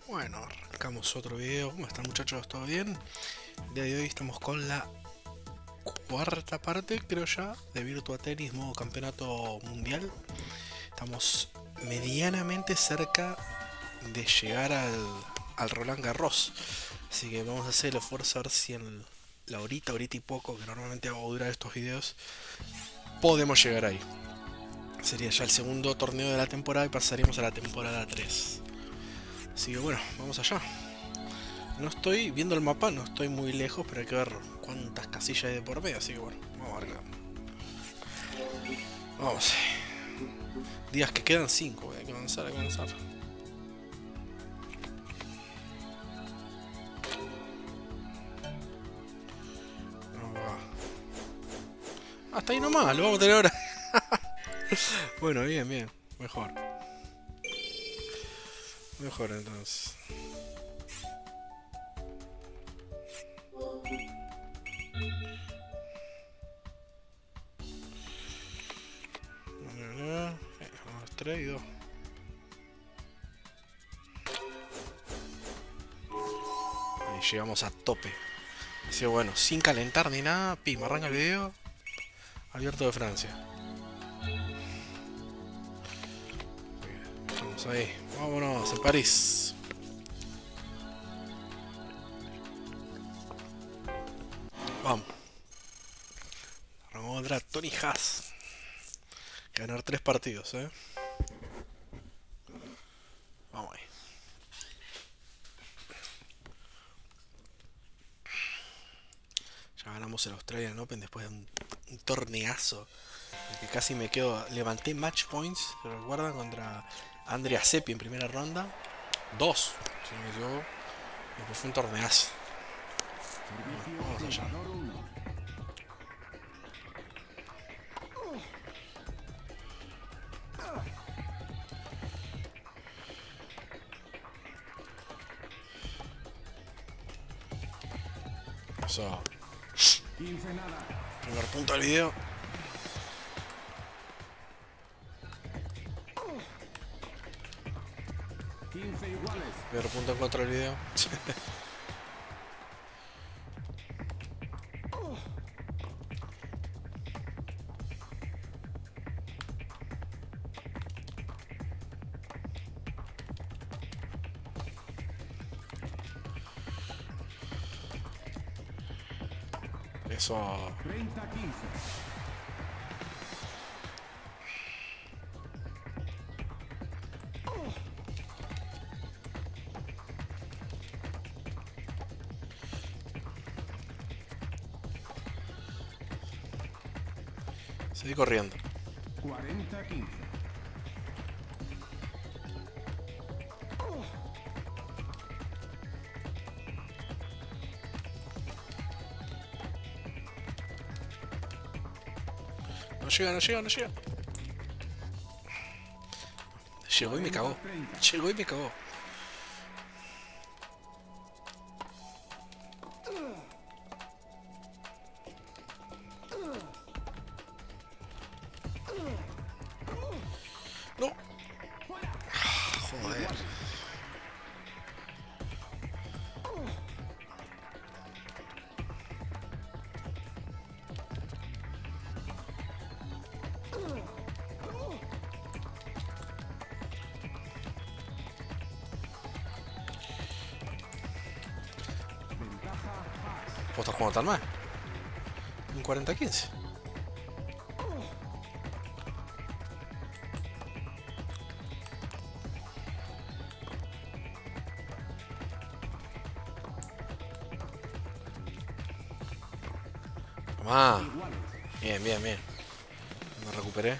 Bueno, arrancamos otro video. ¿Cómo están, muchachos? ¿Todo bien? El día de hoy estamos con la cuarta parte, creo ya, de Virtua Tennis modo campeonato mundial. Estamos medianamente cerca de llegar al Roland Garros. Así que vamos a hacer el esfuerzo a ver si en la horita y poco que normalmente hago durar estos videos, podemos llegar ahí. Sería ya el segundo torneo de la temporada y pasaríamos a la temporada 3. Así que bueno, vamos allá. No estoy viendo el mapa, no estoy muy lejos, pero hay que ver cuántas casillas hay de por medio, así que bueno, vamos a ver. Vamos. Días que quedan 5, hay que avanzar, hay que avanzar. Hasta ahí nomás, lo vamos a tener ahora. Bueno, bien, bien, mejor. Mejor entonces. Vamos 3 y 2. Ahí llegamos a tope. Así que bueno, sin calentar ni nada, pim, arranca el video. Abierto de Francia. Vamos ahí, vámonos, en París. Vamos. Arrancamos contra Tony Haas. Ganar 3 partidos, Vamos ahí. Ya ganamos el Australian Open después de un torneazo. El que casi me quedo. Levanté match points, ¿se recuerdan? Contra Andrea Seppi en primera ronda. 2, si no me equivoco. Después fue un torneazo. Vamos allá. Eso. Primer punto del video. Primer punto en contra del video. Eso. 30-15. Seguí corriendo. 40-15. No llega, no llega, no llega. Llegó y me cagó. Llegó y me cagó. No. Joder. ¿Vos estás jugando tan mal? Un 40-15. Tomá. Bien, bien, bien. Me recuperé.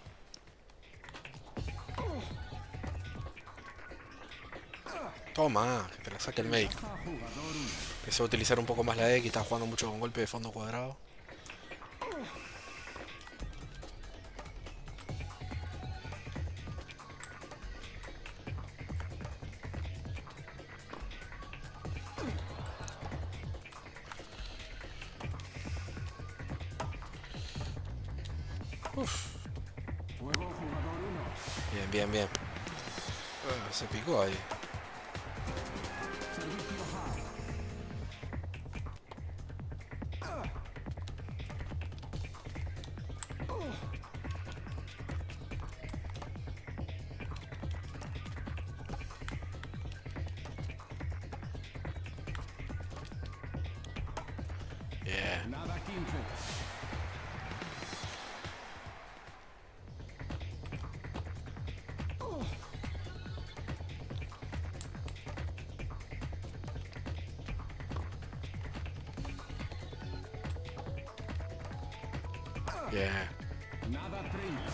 Toma, que te la saque el médico. Empecé a utilizar un poco más la X, estaba jugando mucho con golpe de fondo cuadrado. Uf. Bien, bien, bien. Se picó ahí. Servicio hard. Yeah. Nada 15. Yeah. Nada 30.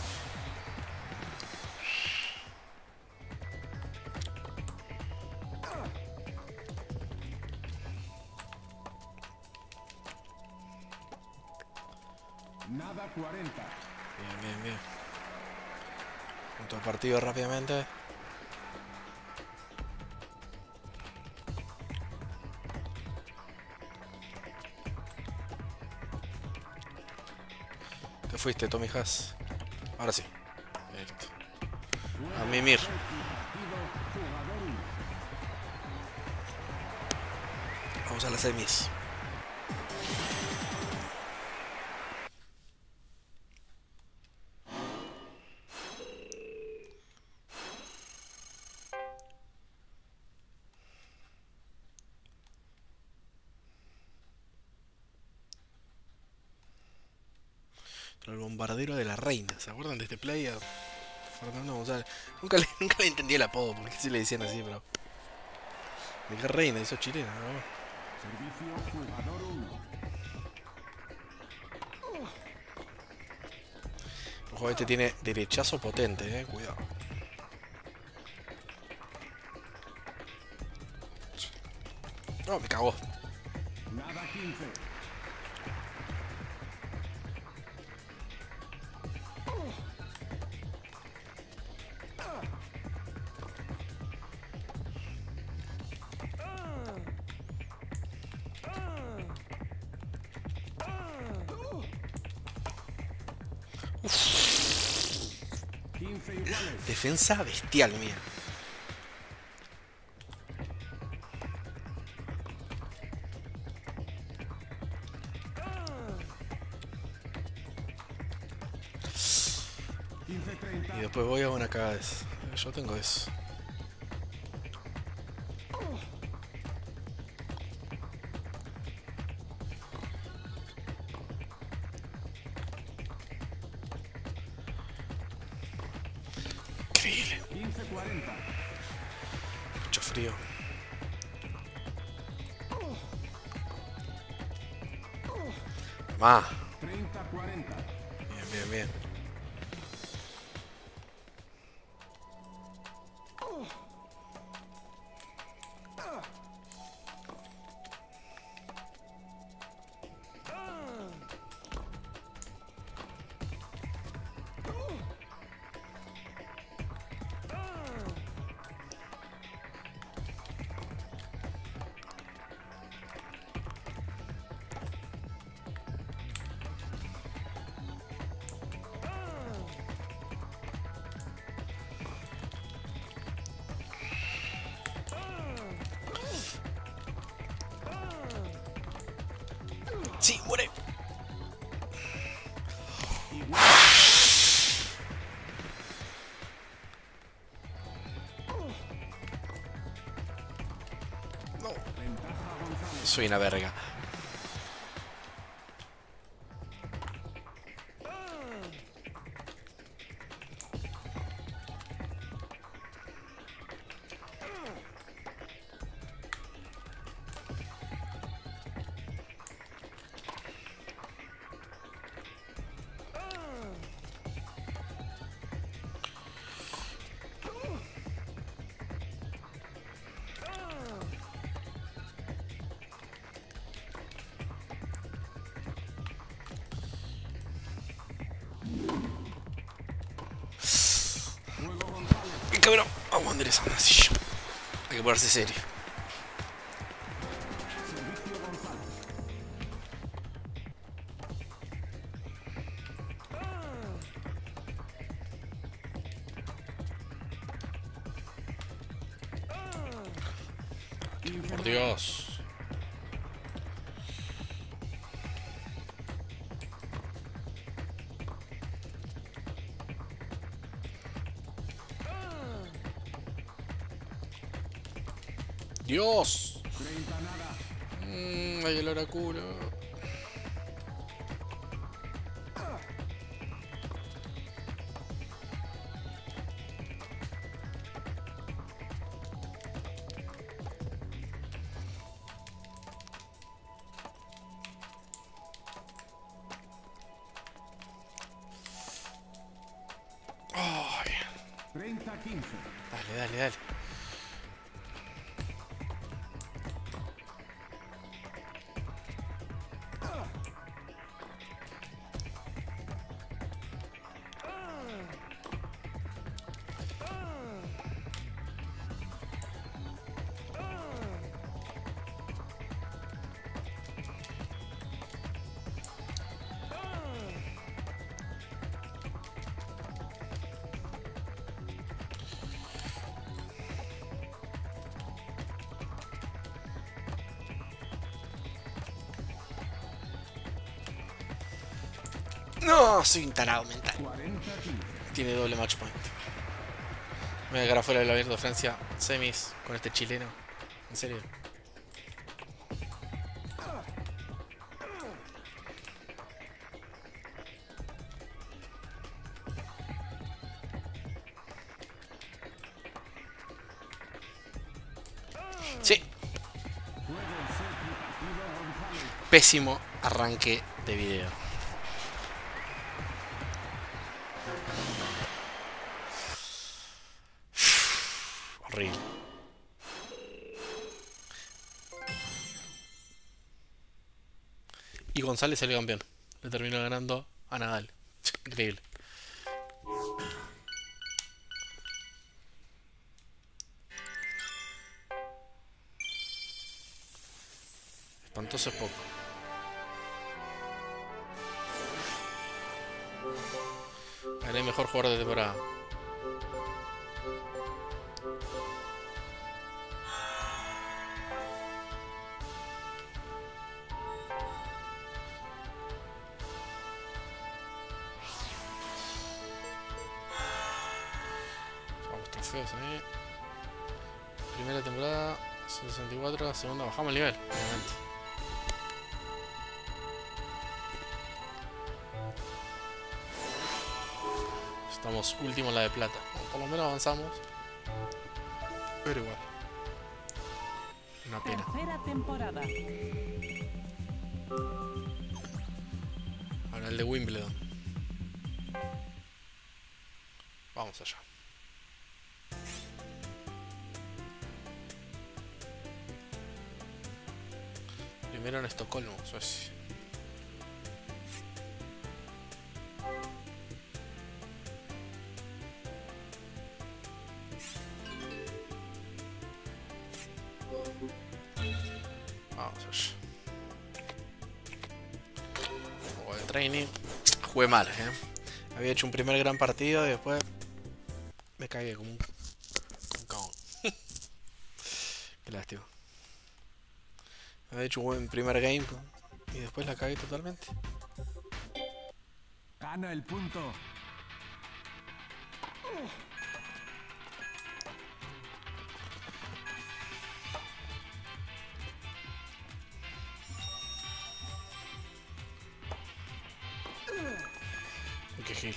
Nada 40. Bien, bien, bien. Punto de partido rápidamente. Te fuiste, Tommy Haas. Ahora sí. Listo. A mimir. Vamos a las semis. El bombardero de la reina. ¿Se acuerdan de este player? Fernando González. Nunca le entendí el apodo, porque se le decían así, pero. ¿De qué reina? Eso es chilena, ¿no? Servicio jugador 1. Ojo, este tiene derechazo potente, cuidado. No, me cagó. Nada 15. Iguales. Defensa bestial, mía. Y después voy a una cagada de eso. Yo tengo eso. Increíble. 15-40. Mucho frío. Más. 30-40. Bien, bien, bien. Sí, muere. No, Ventaja González. soy una verga. Juego González. Qué cabrón. Vamos a enderezar una silla. Hay que ponerse serio. Servicio González. Por Dios. Dios. 30 nada. Ay, el oráculo. Ay, 30-15. dale, dale, dale. No, soy un tarado mental. 40-15. Tiene doble match point. Me voy a quedar fuera del abierto de Francia. Semis con este chileno. En serio. Sí. Pésimo arranque de video. Horrible. Y González salió campeón. Le terminó ganando a Nadal. Increíble. Espantoso es poco. Gané mejor jugador de temporada. Vamos trofeos ahí. Primera temporada 64, segunda bajamos el nivel, obviamente. Estamos último en la de plata. Bueno, por lo menos avanzamos. Pero igual. Una pena. Tercera temporada. Ahora el de Wimbledon. Vamos allá. Primero en Estocolmo, Suecia. Vamos allá. Juego de training. Jugué mal, Había hecho un primer gran partido y después me cagué como un cagón. Qué lástima. Había hecho un buen primer game y después la cagué totalmente. Gana el punto. Qué gil.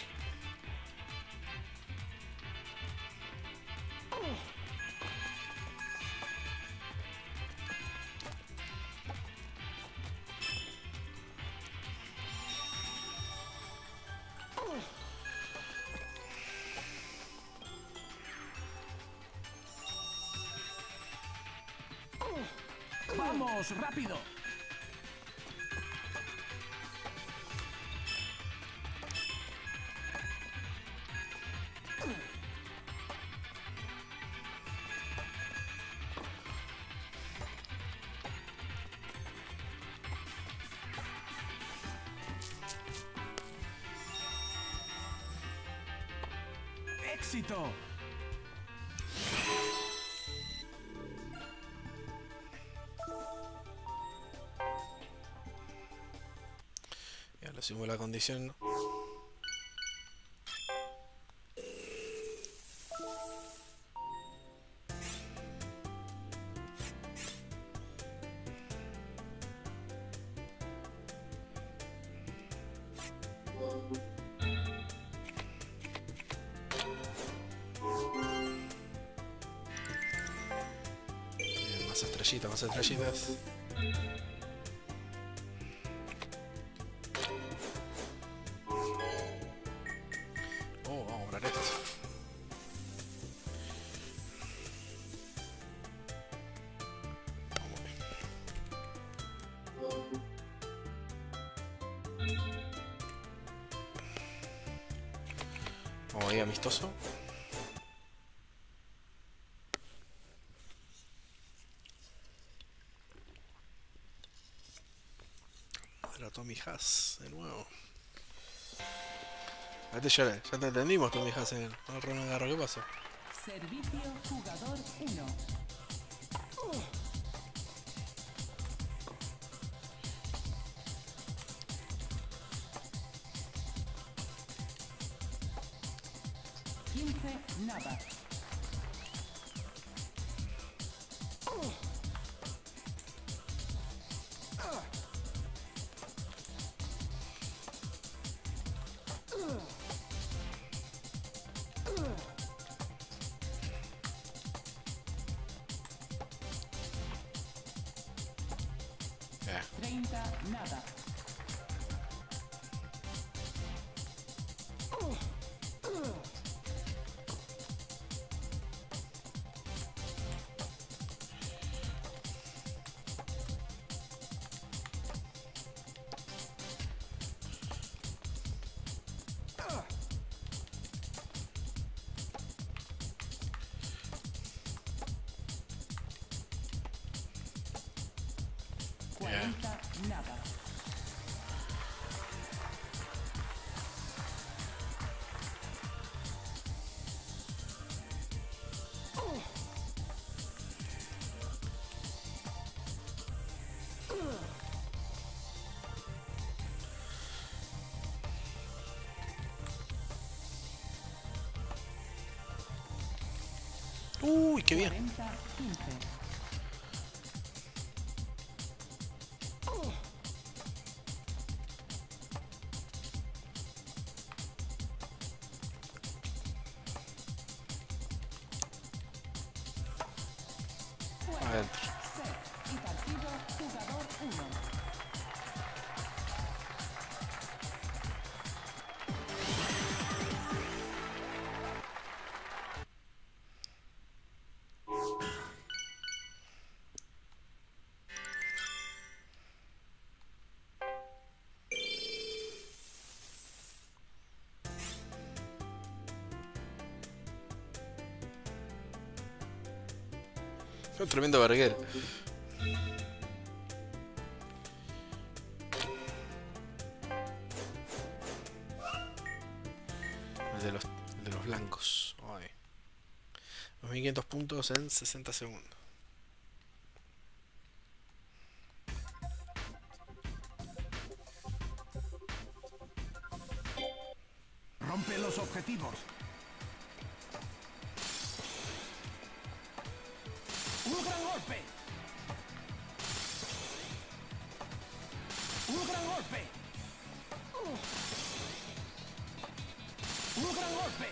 ¡Vamos, rápido! ¡Éxito! subimos la condición, ¿no? Bien, más estrellitas, más estrellitas. Oh, vamos a comprar esto. Vamos bien. Vamos ahí, amistoso. Ahora Tommy Haas de nuevo. Ya te lloré, ya te entendimos Tommy Haas en el Roland Garros. ¿Qué pasó? Servicio jugador 1. Nada. Bien. 30, nada. Bien. 40, nada. Uy, qué bien. 40, 15. Adentro. Set y partido jugador 1. Un tremendo verguero. El de los blancos. Ay. 2500 puntos en 60 segundos. Rompe los objetivos. ¡Un gran golpe! ¡Un gran golpe! ¡Un gran golpe!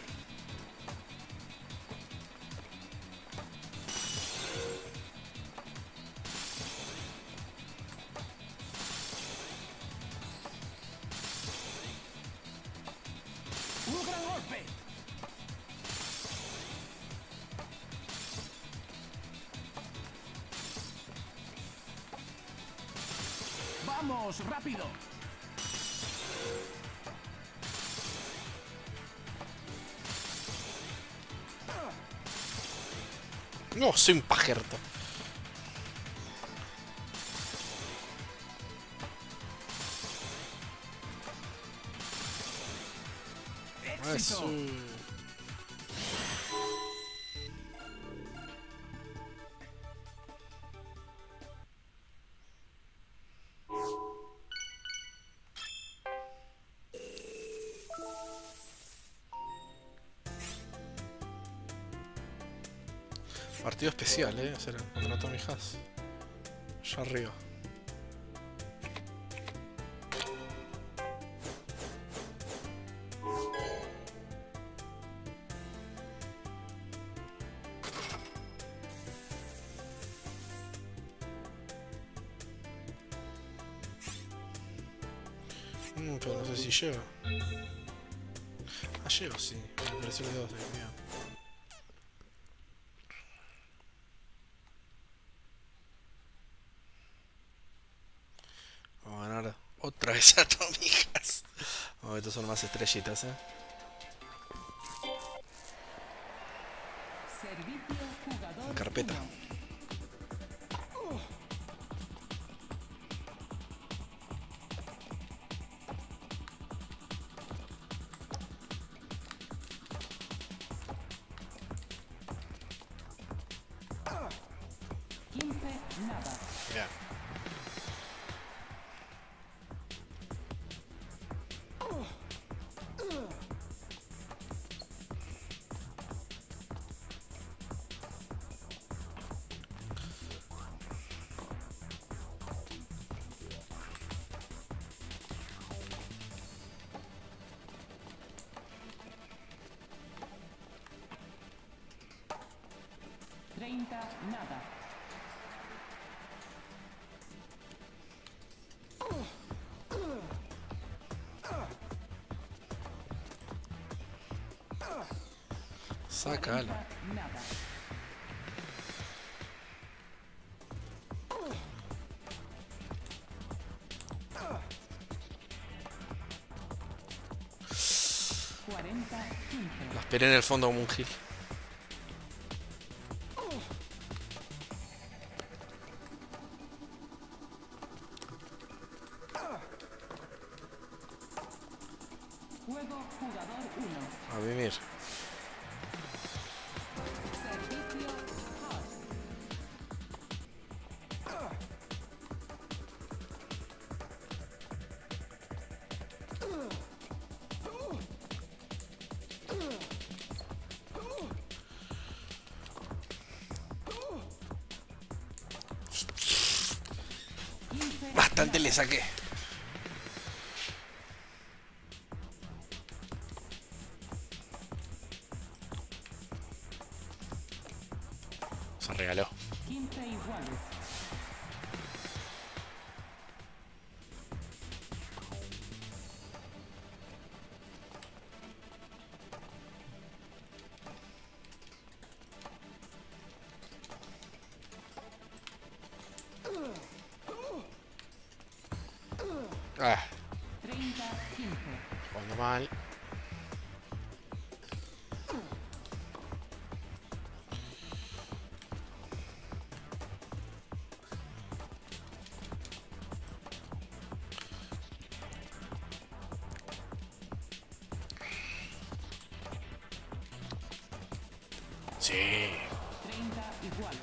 ¡Un gran golpe! ¡Vamos, rápido! No, soy un pajerto. ¡Éxito! Eso. Partido especial, será contra Tommy Haas. Allá arriba. Pero no sé si lleva. Ah, lleva, sí. Me pareció que 2, Dios mío. Vamos a ganar otra vez a Tommy Haas. Oh, estos son más estrellitas, Servicio jugador Carpeta. 1. Nada. Ya. Nada. Sácalo. Nada. La esperé en el fondo como un gil. Juego jugador 1. A vivir. Servicio Haas. Bastante le saqué. Se regaló. 15 iguales. Ah, 30, 15. jugando mal. Sí. 30 iguales.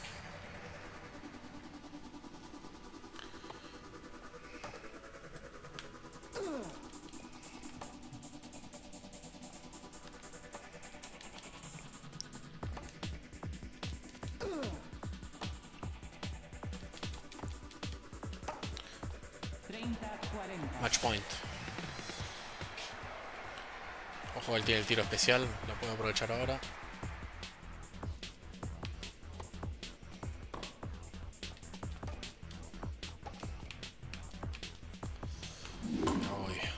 Match point. Ojo, él tiene el tiro especial. Lo puedo aprovechar ahora. Uy.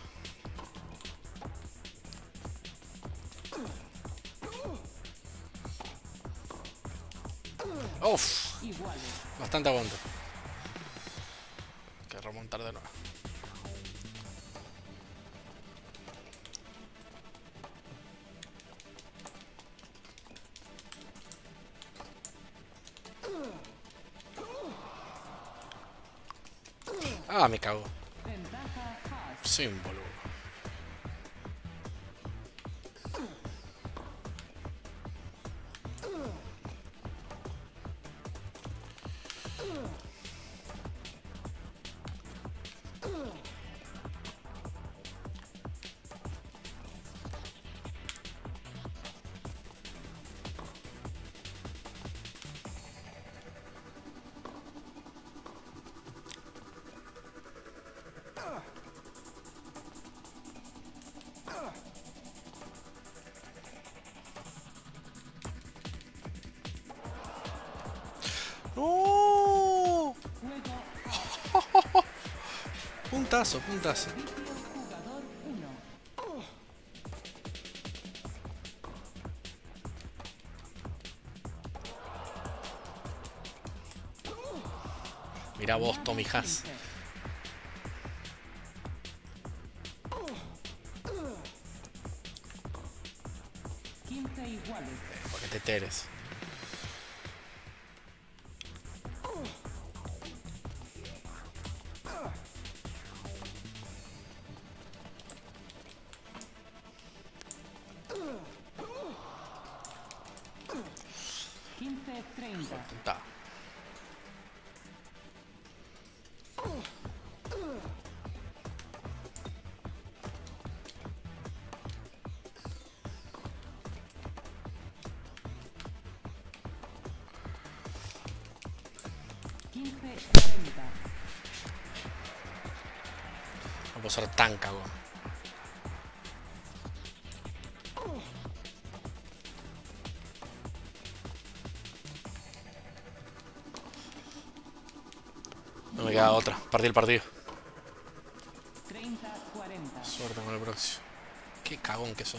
Uf, Iguales. bastante aguanto. Hay que remontar de nuevo. Ah, me cago. Ventaja Haas. Soy un boludo. Puntazo, puntazo. Servicio jugador 1. Mirá vos, Tommy Haas. 15 iguales. Porque te teres. Puta. No puedo ser tan cagón. No me queda otra. Perdí el partido. 30-40. Suerte con el próximo. Qué cagón que soy.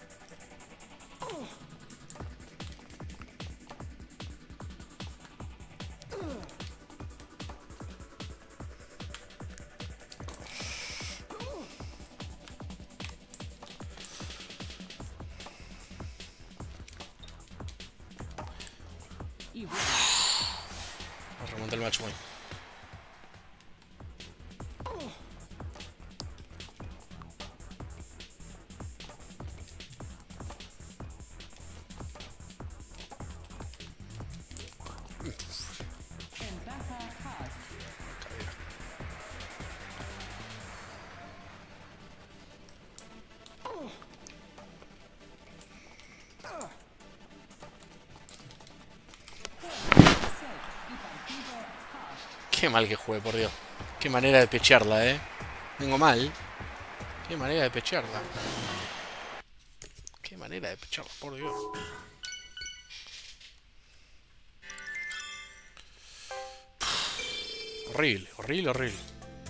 Igual. Remonté el match point. Ventaja Haas. Qué mal que juegue, por Dios. Qué manera de pechearla, Vengo mal. Qué manera de pechearla. Qué manera de pechearla, por Dios. Horrible, horrible, horrible.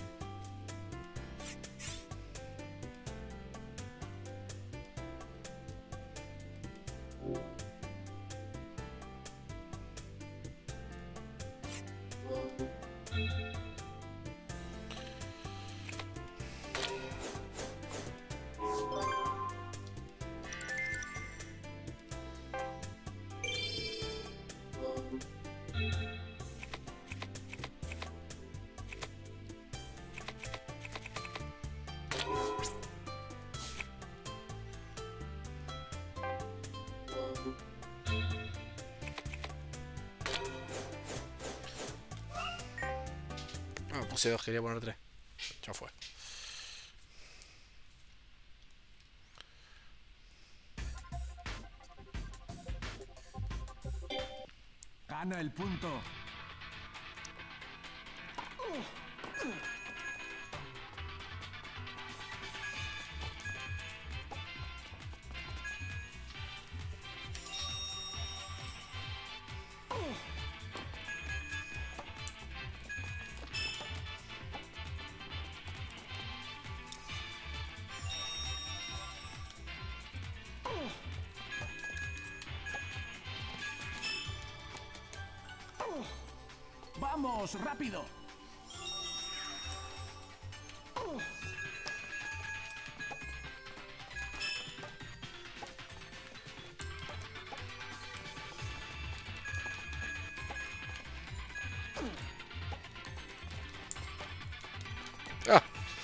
No, puse 2, quería poner 3. Ya fue. Gana el punto. ¡Vamos, rápido! Ah.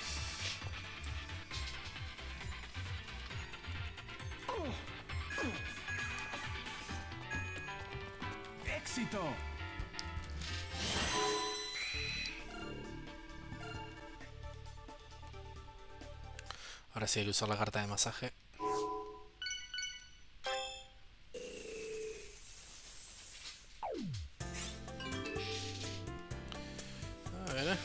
¡Éxito! Ahora sí hay que usar la carta de masaje. A ver.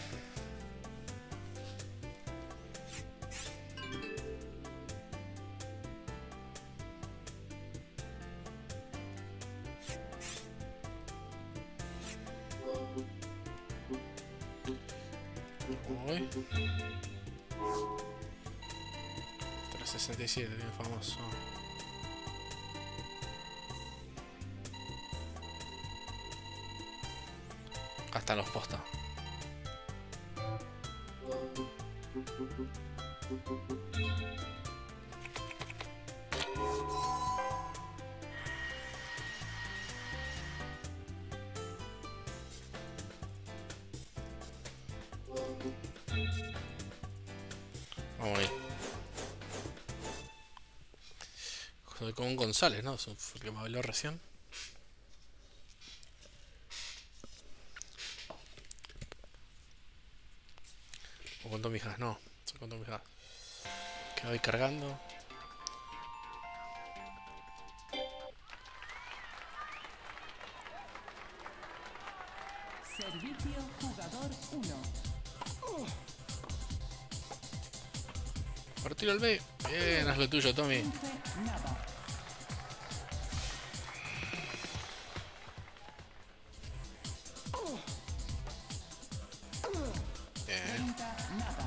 Uy. 367, bien famoso. Acá están los postas. Vamos ahí. Soy como un González, ¿no? Fue el que me habló recién. O con Tomijas, no. Soy con Tomijas. Que voy cargando. Servicio jugador 1. Partido al B. Bien, haz lo tuyo, Tommy. 15 nada. Bien. 30 nada.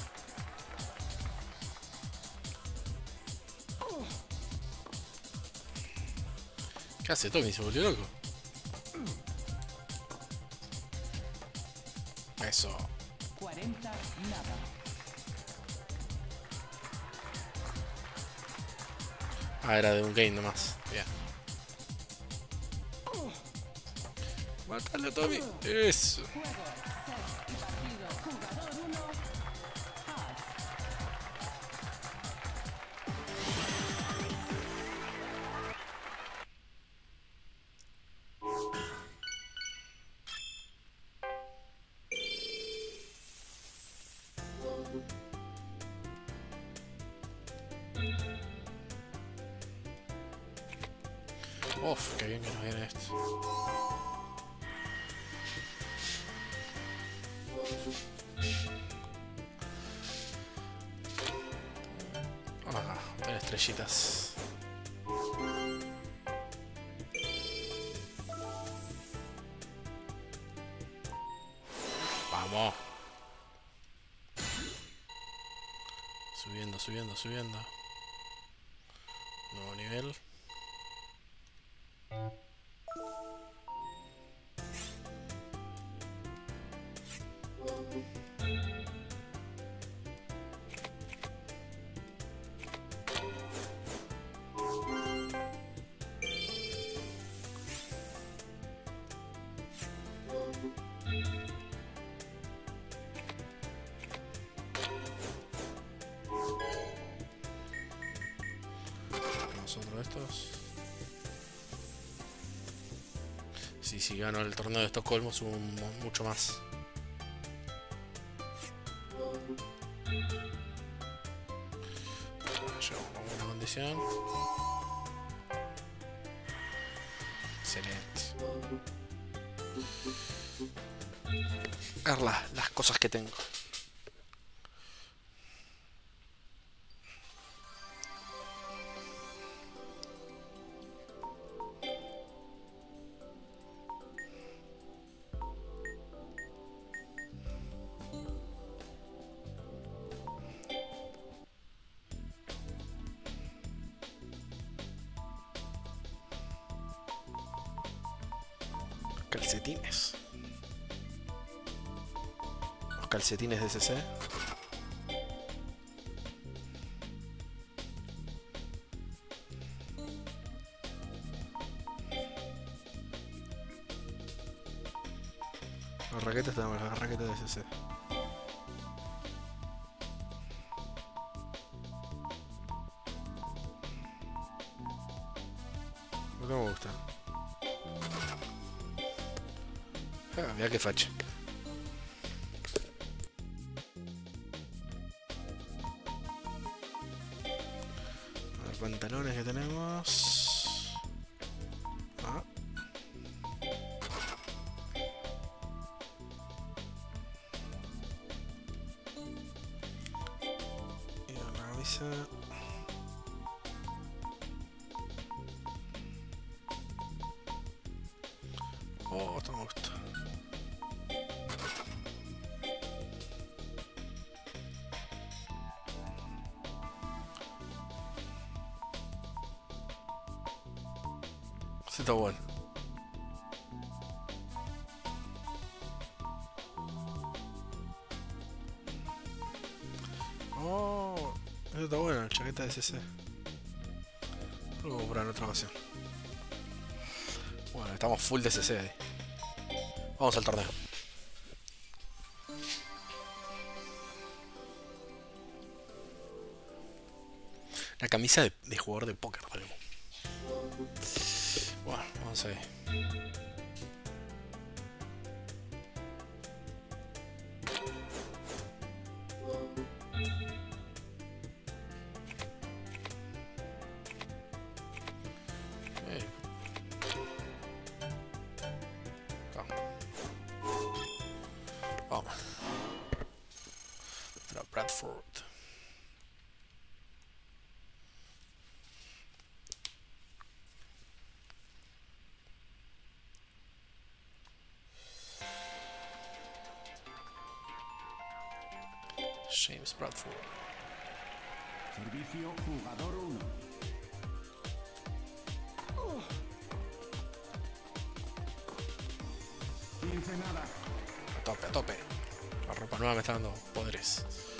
¿Qué hace Tommy? ¿Se volvió loco? Eso. 40 nada. Ah, era de un game nomás. Bien. Mátalo, Tommy. Eso. Juego, set y partido. Jugador 1. Haas. Uf, qué bien que nos viene esto. Ah, tener estrellitas. Vamos. Subiendo, subiendo, subiendo. Nuevo nivel. Otro de estos. Sí, si gano el torneo de Estocolmo subo mucho más. Llevo con buena condición. Excelente. A ver las cosas que tengo. Calcetines. Los calcetines de CC. Las raquetas, tenemos las raquetas de CC. No me gusta. Ah, mira qué facha. A ver, pantalones que tenemos. Ah. Y una camisa. Oh, esto me gusta. Sí, está bueno. Oh, eso está bueno, la chaqueta de CC. Lo voy a comprar en otra ocasión. Bueno, estamos full de CC ahí. Vamos al torneo. La camisa de jugador de póker tenemos. Bueno, vamos a ver. Vamos. Para Bradford. James Bradford. Servicio jugador 1. Nada. A tope, a tope. La ropa nueva me está dando poderes.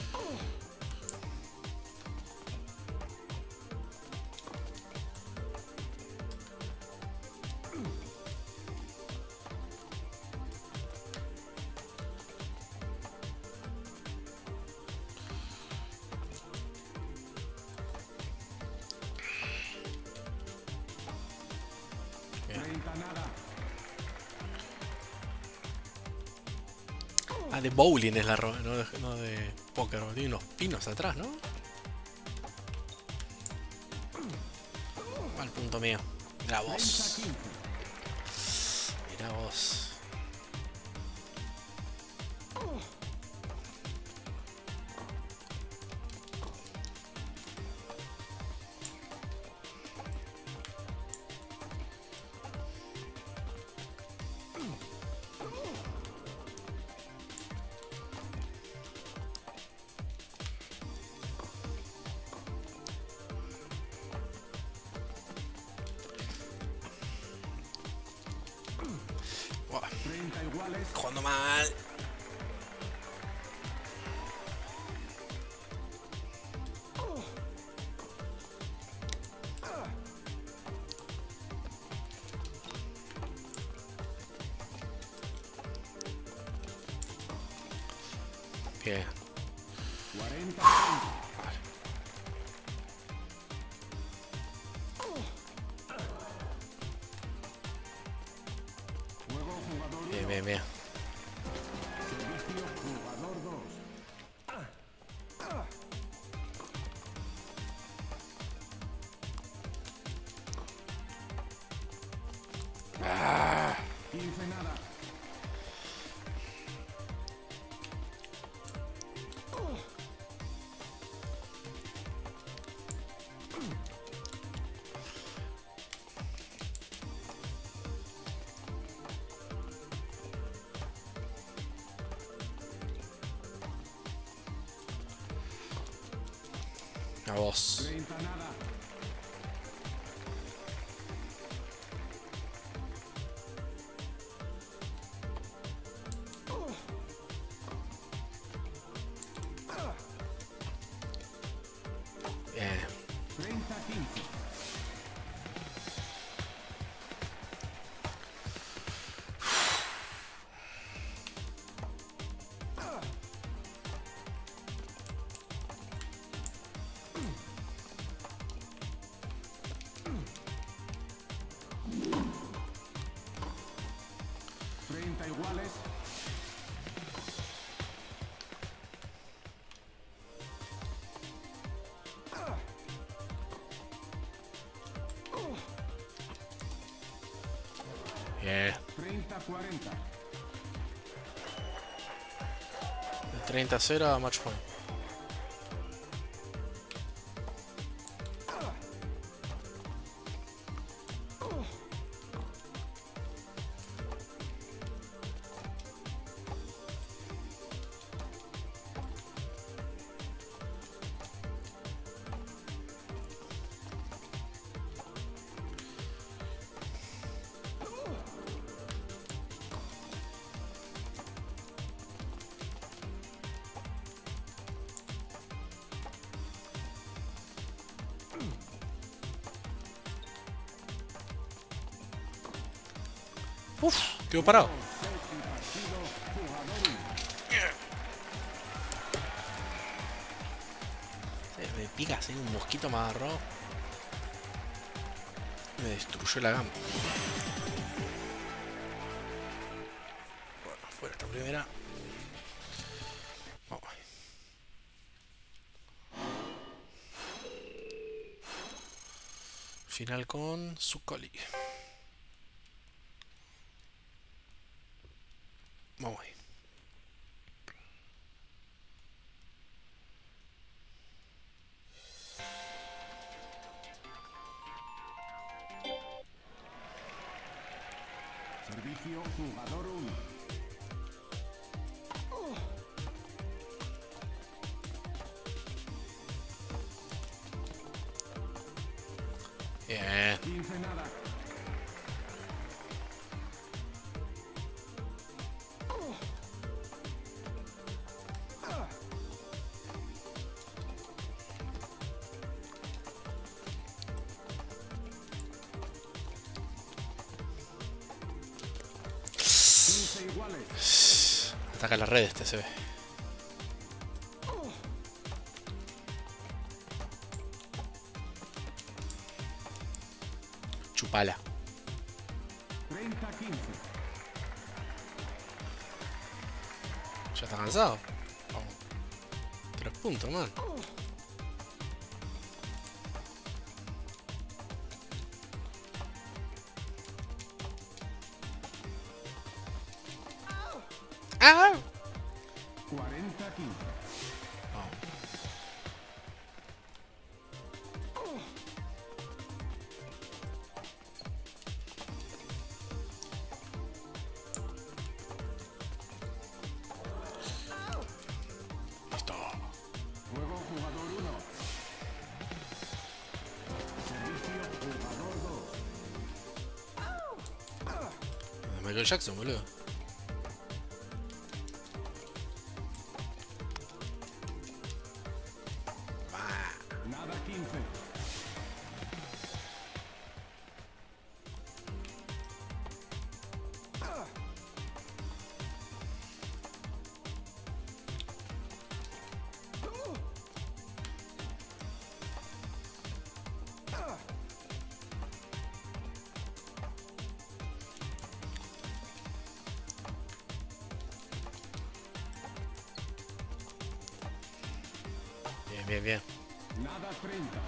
Ah, de bowling es la ropa, no de póker. Tiene unos pinos atrás, ¿no? Al punto mío. Mira vos. Mira vos. Jugando mal. Bien. 40. Bien, bien, bien. Servicio jugador 2. Ah. 15 nada. A vos. 30 nada. Bien. 30-15. Iguales. Bien. 30-40. El 30-0 a match point. Uf, quedó parado. Me pica así, un mosquito me agarró. Me destruyó la gama. Bueno, fuera esta primera. Vamos. Final con Sucoli. Vamos ahí. Servicio jugador 1. Bien. 15 nada. Iguales. Ataca la red este, se ve. Chupala. 30-15. ¿Ya está cansado? Vamos. 3 puntos, man. ¡Ah! 40-15. Vamos. Listo. Juego jugador 1. Servicio jugador 2. Michael Jackson, boludo. Nada 15. Bien, bien, bien. Nada 30.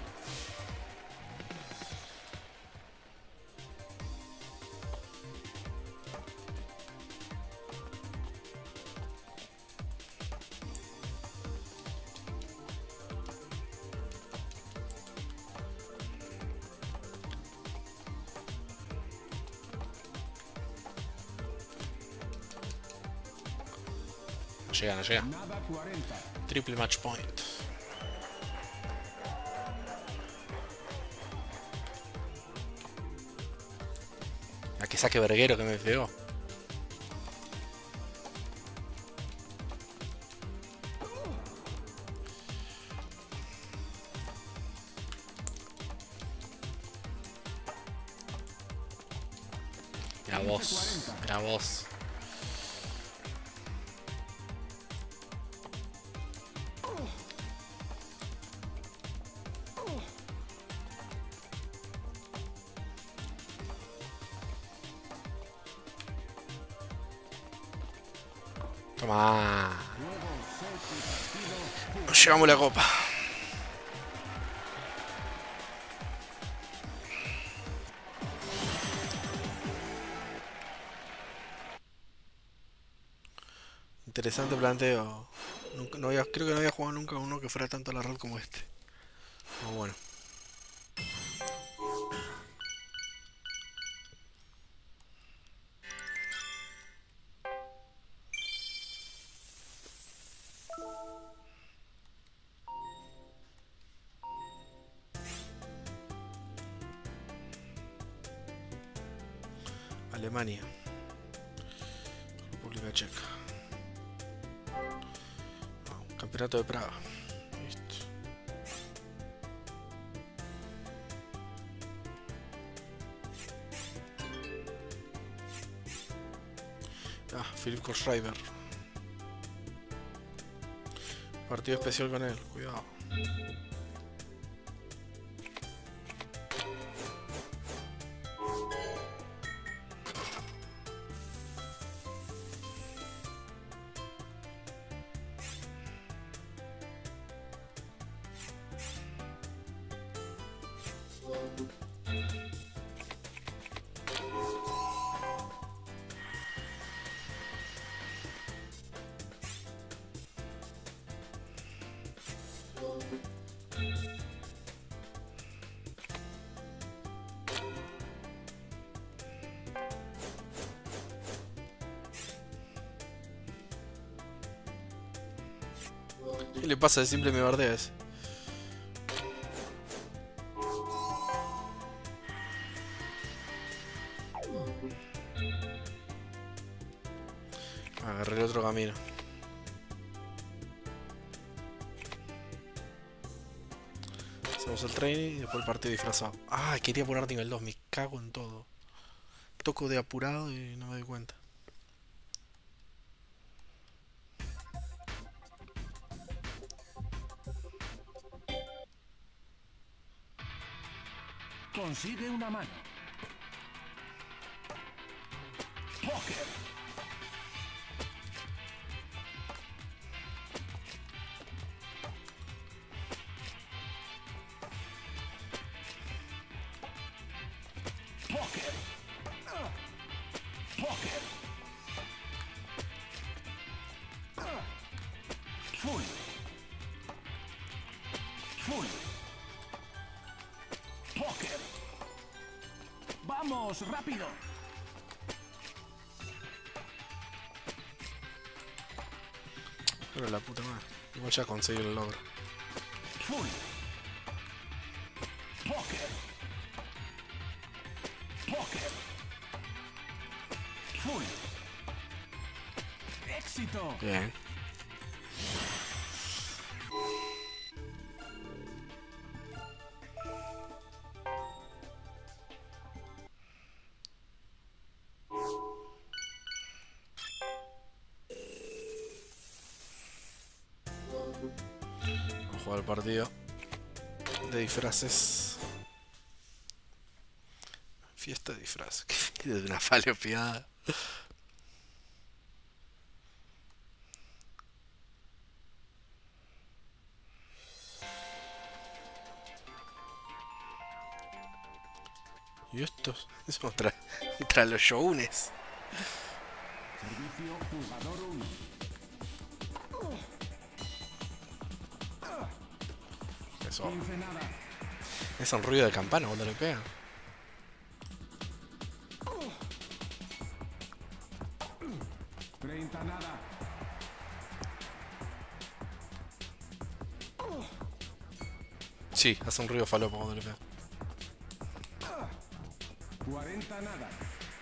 No llega, no llega. Nada 40. Triple match point. A que saque verguero que me pegó. Mira vos, mira vos. Toma. Nos llevamos la copa. Interesante planteo. Creo que no había jugado nunca uno que fuera tanto a la red como este. Muy bueno. Alemania. República Checa. Campeonato de Praga. Listo. Philip Kohlschreiber. Partido especial con él, cuidado. ¿Qué le pasa? De simple me bardea ese. Agarré el otro camino. Hacemos el training y después el partido disfrazado. Ah, quería poner nivel 2, me cago en todo. Toco de apurado y no me doy cuenta. Consigue una mano. Póker. Póker. Póker. Full. Full. Póker. ¡Vamos, rápido! Pero la puta madre. Igual ya conseguí el logro. Full. Póker. Póker. Full. Éxito. Bien. Vamos a jugar el partido de disfraces. Fiesta de disfraces. Que de una falopeada. Y estos es contra los shounes. Servicio jugador 1. Eso. 15 nada. Es un ruido de campana cuando le pegan. Treinta nada. Sí, hace un ruido falopa cuando le pegan. 40 nada.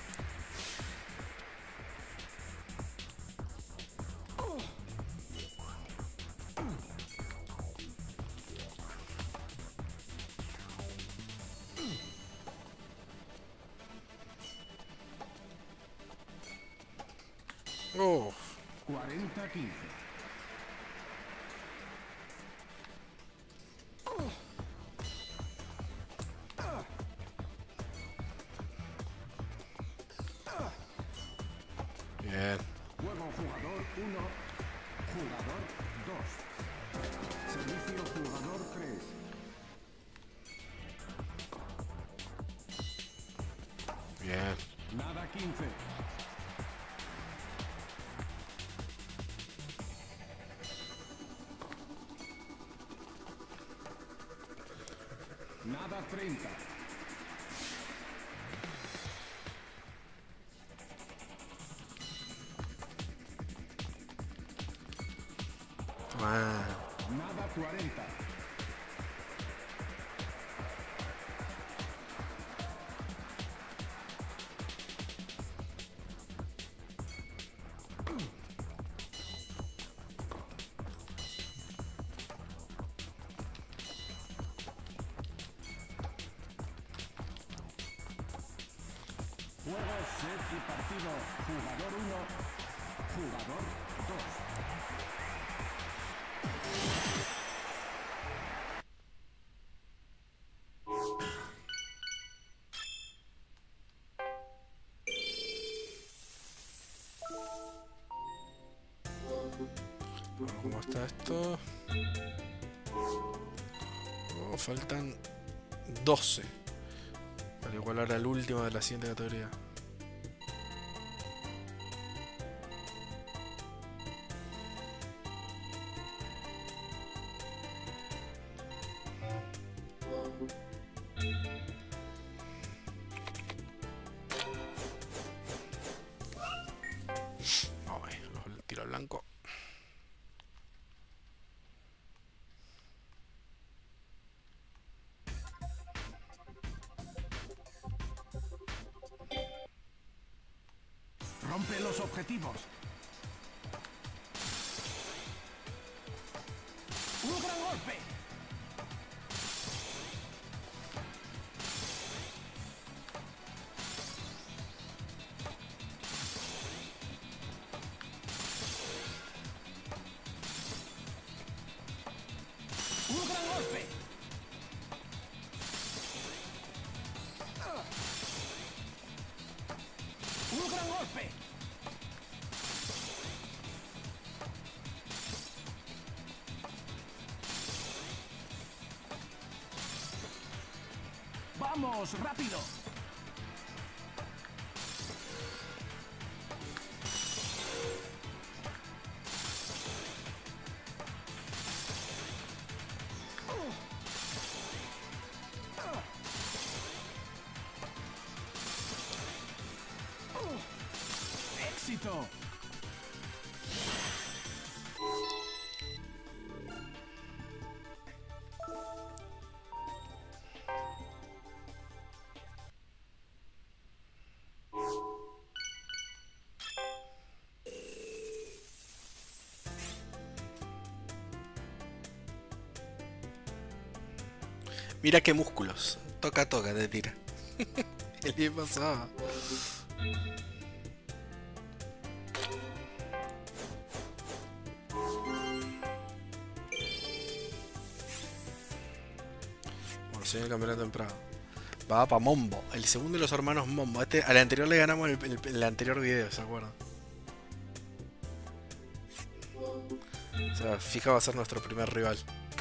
Oh, 40-15. bien. Juego jugador 1, jugador 2. Servicio jugador 3. Bien. Nada 15. Nada 30. Ah, Nada 40. Juego, set y partido. Jugador 1. Jugador 2. ¿Cómo está esto? Oh, faltan 12 para igualar al último de la siguiente categoría. Ay, el tiro al blanco. Rompe los objetivos. ¡Un gran golpe! ¡Un gran golpe! ¡Un gran golpe! ¡Vamos, rápido! ¡Éxito! Mira qué músculos. Toca, toca, te tira. ¿Qué le pasaba? Bueno, sigue el campeonato temprano. Va para Mombo, el segundo de los hermanos Mombo. Al anterior le ganamos el anterior video, ¿se acuerdan? O sea, fija va a ser nuestro primer rival.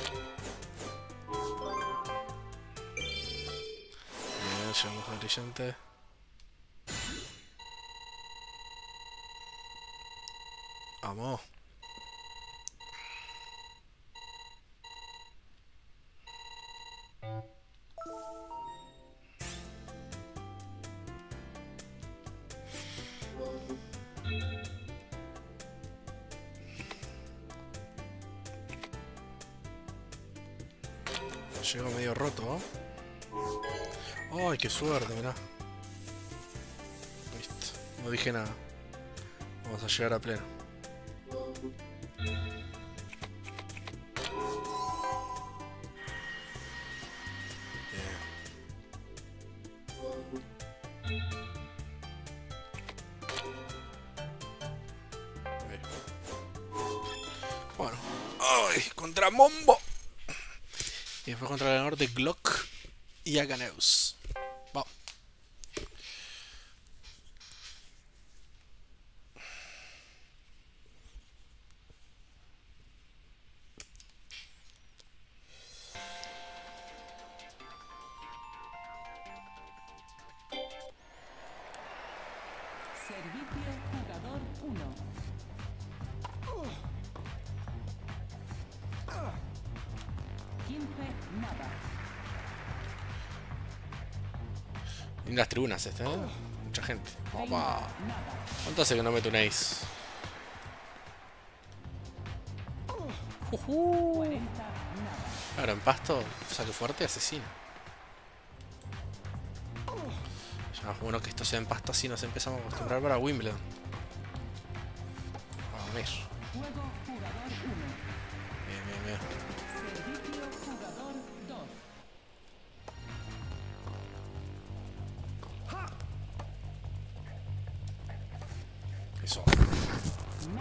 Bien, llegamos al brillante. Vamos. Llego medio roto, ¿no? ¡Ay, qué suerte, mirá! Listo, no dije nada. Vamos a llegar a pleno. Bien. Bien. Bueno. ¡Ay! ¡Contra Mombo! Y después contra el ganador de Glock y Aganeus. Vamos. Servicio jugador 1. 15 nada. Lindas tribunas este, ¿eh? Mucha gente. 30 Opa. nada. ¿Cuánto hace que no meto un ace? 40 nada. Claro, en pasto, saque fuerte, asesino. Ya es bueno que esto sea en pasto, así nos empezamos a acostumbrar para Wimbledon. Vamos a ver. Juego jugador 1. Bien, bien, bien. Servicio jugador 2. Eso.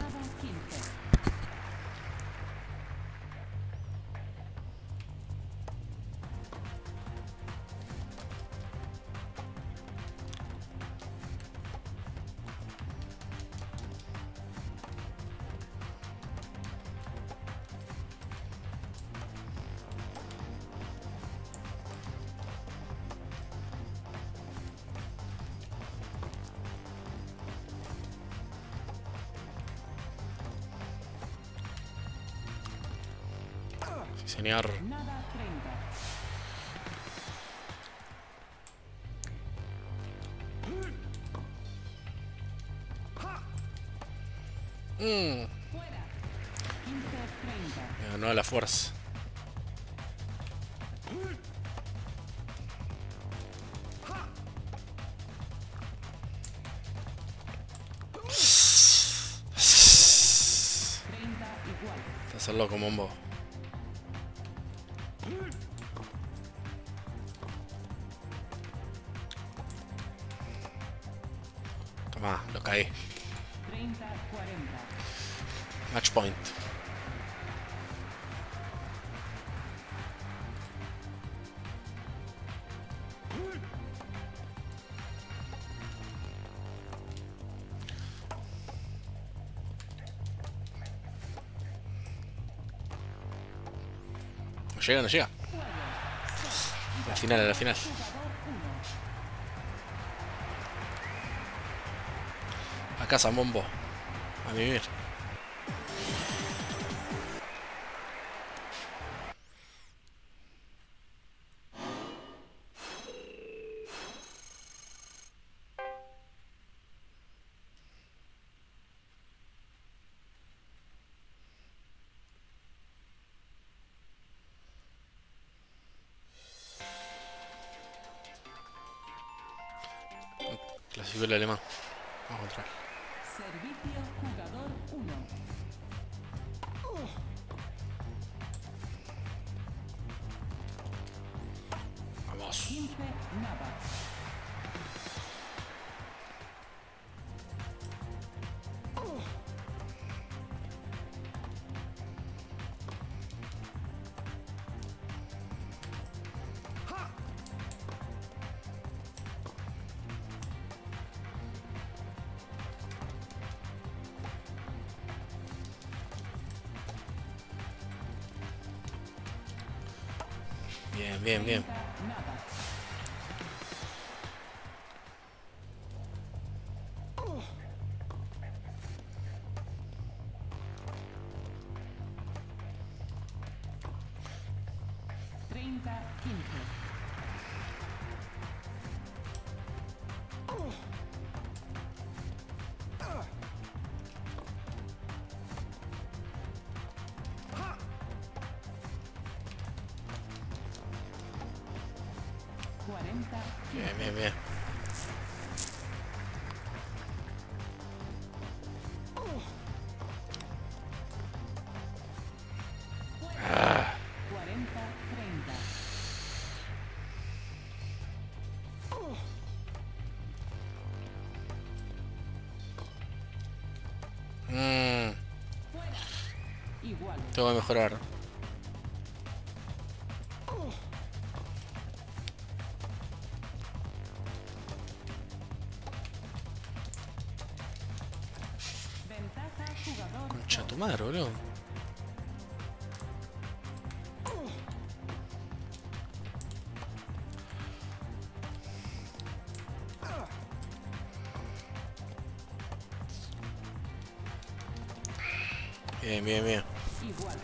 Sí, señor. Nada 30. Fuera. 15-30. Me ganó a la fuerza. Igual. Te haces loco, Mombo. Toma, lo caí. 30-40. Match point. No llega, no llega. A la final, a la final. A casa, Mombo. A vivir. Clasificó el alemán. Vamos a entrar. Servicio jugador 1. Vamos. 15 nada. Bien, bien, bien. Nada. Treinta, 15. Cuarenta, Bien, bien, bien. cuarenta, 30. Fuera. Igual. Tengo que mejorar. Ventaja jugador. Concha tu madre, boludo. Bien, bien, bien. Igual.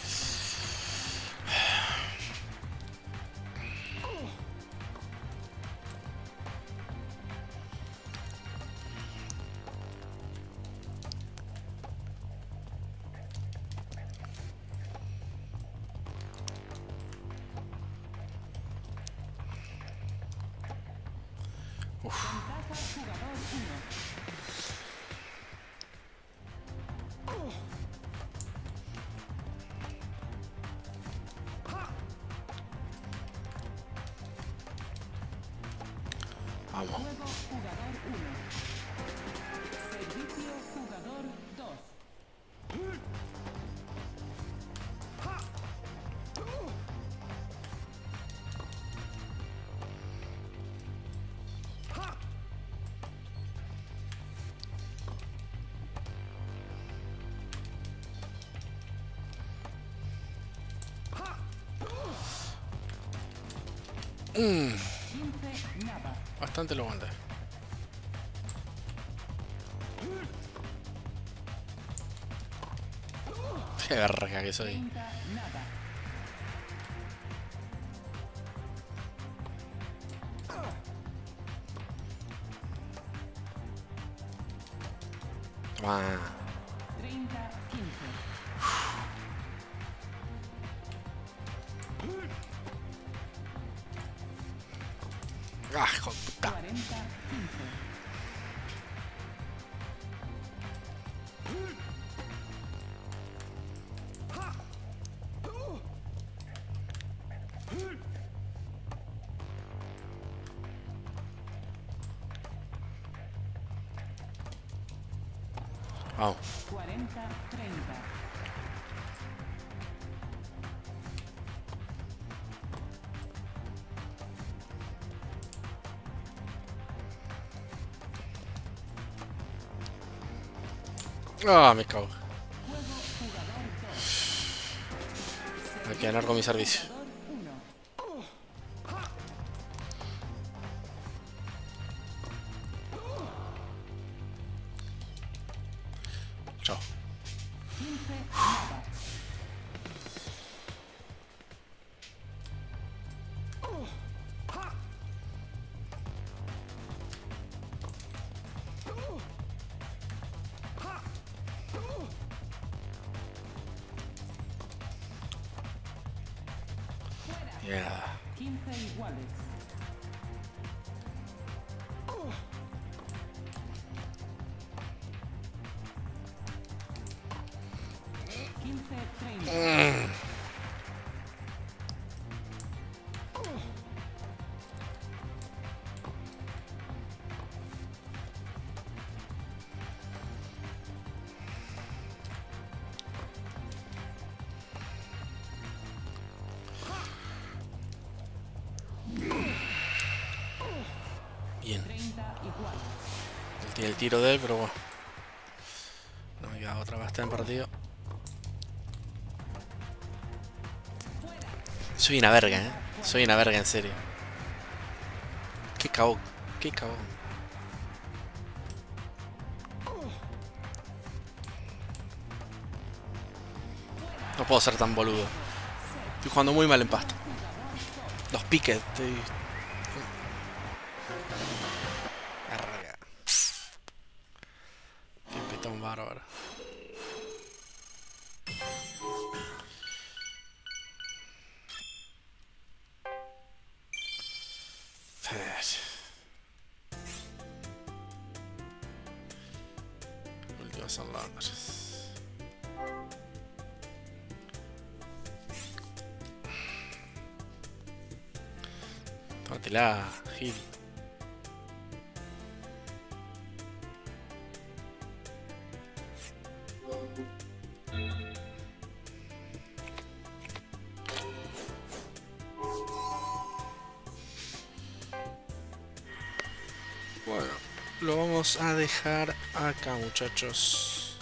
Ventaja jugador 1. Vamos. Juego jugador 1. Servicio jugador 2. Mm, 15 nada. bastante lo aguanté. Qué verga que soy. 30 nada. Toma. 30, 15. Ah, hijo de puta. 40, 15. Vamos. 40, 30. Ah, me cago. Juego jugador 2. Hay que ganar con mi servicio. Jugador 1. Chao. 15, nada. Yeah. 15 iguales. Quince, 30. Bien. 30 iguales. Él tiene el tiro de él, pero bueno. No me queda otra basta en partido. Soy una verga, Soy una verga, en serio. Qué cagón. Qué cagón. No puedo ser tan boludo. Estoy jugando muy mal en pasta. Los piques, estoy... Verga. Qué pitón bárbaro. Últimas son Londres. Tómatela, Gil. Bueno, lo vamos a dejar acá, muchachos.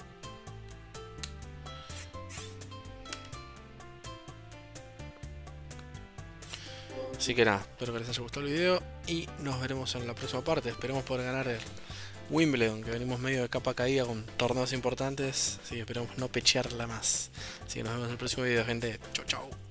Así que nada, espero que les haya gustado el video y nos veremos en la próxima parte. Esperemos poder ganar el Wimbledon, que venimos medio de capa caída con torneos importantes. Así que esperemos no pechearla más. Así que nos vemos en el próximo video, gente. Chau, chau.